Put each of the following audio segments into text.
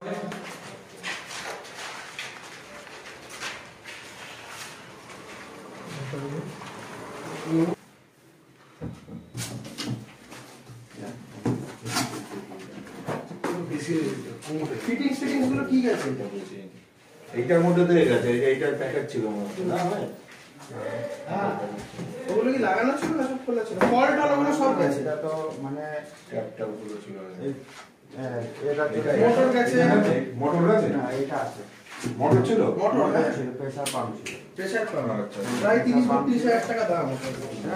এইটার মধ্যে তো গেছে, এইটার প্যাকেট ছিল না ভাই? ওগুলো কি লাগানো ছিল না সব খোলা ছিল? ফল টল ওগুলো সব গেছে। এটা তো মানে ট্যাপটা ওগুলো ছিল। এটা মোটর গেছে। মোটর গেছে? না, এটা আছে। মোটর ছিল? মোটর ছিল, প্রেসার পাম্প ছিল। Pressure pump. আচ্ছা। প্রায় 30-32,000 টাকা দাম ওটা।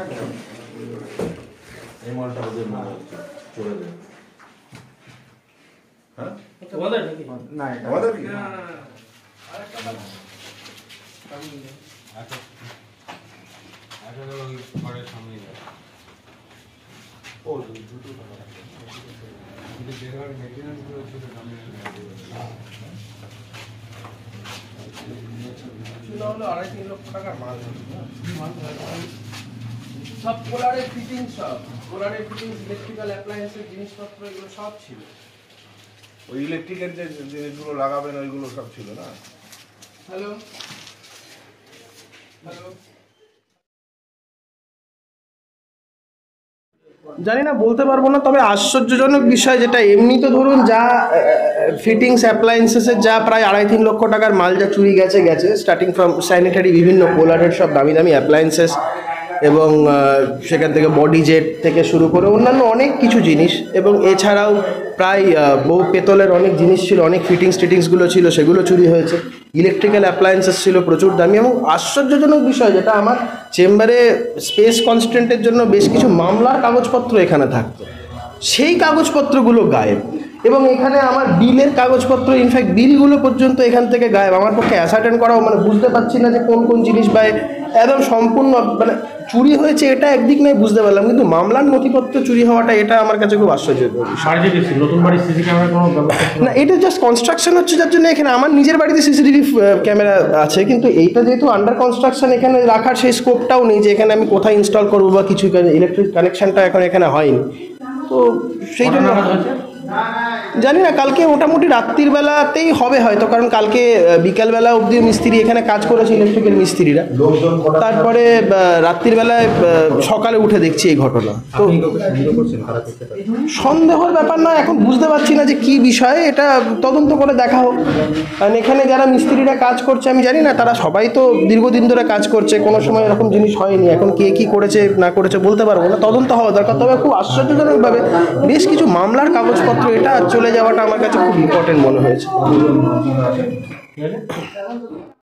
এই মালটা ওদের মাল চলে যায়। হ্যাঁ? তোমাদের নাকি? না, এটা আমাদের কি? না। আরেকটা দাম। আচ্ছা তো ওই ঘরের সামনে যায়। ও দুটো টাকা আছে। কিন্তু যেভাবে মেইনটেনেন্স গুলো ছিল সামনে ছিল হলো 2.5-3 লক্ষ টাকার মাল। সব কোলারের ফিটিং, সব কোলারের ফিটিং, ইলেকট্রিক্যাল অ্যাপ্লায়েন্সের জিনিসপত্র এগুলো সব ছিল। ওই ইলেকট্রিকের যে জিনিসগুলো লাগাবেন ওইগুলো সব ছিল না? হ্যালো হ্যালো, জানি না, বলতে পারবো না, তবে আশ্চর্যজনক বিষয় যেটা, এমনি তো ধরুন যা ফিটিংস অ্যাপ্লায়েন্সেসের যা প্রায় 2.5-3 লক্ষ টাকার মাল যা চুরি গেছে স্টার্টিং ফ্রম স্যানিটারি, বিভিন্ন কোলারের সব দামি দামি অ্যাপ্লায়েন্সেস এবং সেখান থেকে বডি জেট থেকে শুরু করে অন্যান্য অনেক কিছু জিনিস, এবং এছাড়াও প্রায় বহু পেতলের অনেক জিনিস ছিল, অনেক ফিটিংসগুলো ছিল, সেগুলো চুরি হয়েছে। ইলেকট্রিক্যাল অ্যাপ্লায়েন্সেস ছিল প্রচুর দামি, এবং আশ্চর্যজনক বিষয় যেটা, আমার চেম্বারে স্পেস কনস্ট্যান্টের জন্য বেশ কিছু মামলার কাগজপত্র এখানে থাকতো, সেই কাগজপত্রগুলো গায়েব। এবং এখানে আমার বিলের কাগজপত্র, ইনফ্যাক্ট বিলগুলো পর্যন্ত এখান থেকে গায়েব। আমার পক্ষে অ্যাসার্টেন করাও, মানে বুঝতে পারছি না যে কোন কোন জিনিস বা একদম সম্পূর্ণ মানে চুরি হয়েছে, এটা একদিক নয় বুঝতে পারলাম, কিন্তু মামলার নথিপত্র চুরি হওয়াটা এটা আমার কাছে খুব আশ্চর্যজনক। নতুন বাড়ির সিসি ক্যামেরা কোনো ব্যবস্থা না, এটা জাস্ট কনস্ট্রাকশন হচ্ছে, যার জন্য এখানে আমার নিজের বাড়িতে সিসিটিভি ক্যামেরা আছে, কিন্তু এইটা যেহেতু আন্ডার কনস্ট্রাকশন, এখানে রাখার সেই স্কোপটাও নেই যে এখানে আমি কোথায় ইনস্টল করবো বা কিছু, ইলেকট্রিক কানেকশনটা এখন এখানে হয়নি, তো সেই জন্য জানি না। কালকে মোটামুটি রাত্রির বেলাতেই হবে হয়তো, কারণ কালকে বিকালবেলা অবধি মিস্ত্রি এখানে কাজ করেছে, ইলেকট্রিকের মিস্ত্রিরা, তারপরে রাত্রির বেলায় সকালে উঠে দেখছি এই ঘটনা। তো সন্দেহের ব্যাপার নয়, এখন বুঝতে পারছি না যে কি বিষয়, এটা তদন্ত করে দেখা হোক। কারণ এখানে যারা মিস্ত্রিরা কাজ করছে আমি জানি না, তারা সবাই তো দীর্ঘদিন ধরে কাজ করছে, কোনো সময় এরকম জিনিস হয়নি, এখন কে কী করেছে না করেছে বলতে পারবো না, তদন্ত হওয়া দরকার। তবে খুব আশ্চর্যজনকভাবে বেশ কিছু মামলার কাগজপত্র এটা চলে যাওয়াটা আমার কাছে খুব ইম্পর্টেন্ট মনে হয়েছে।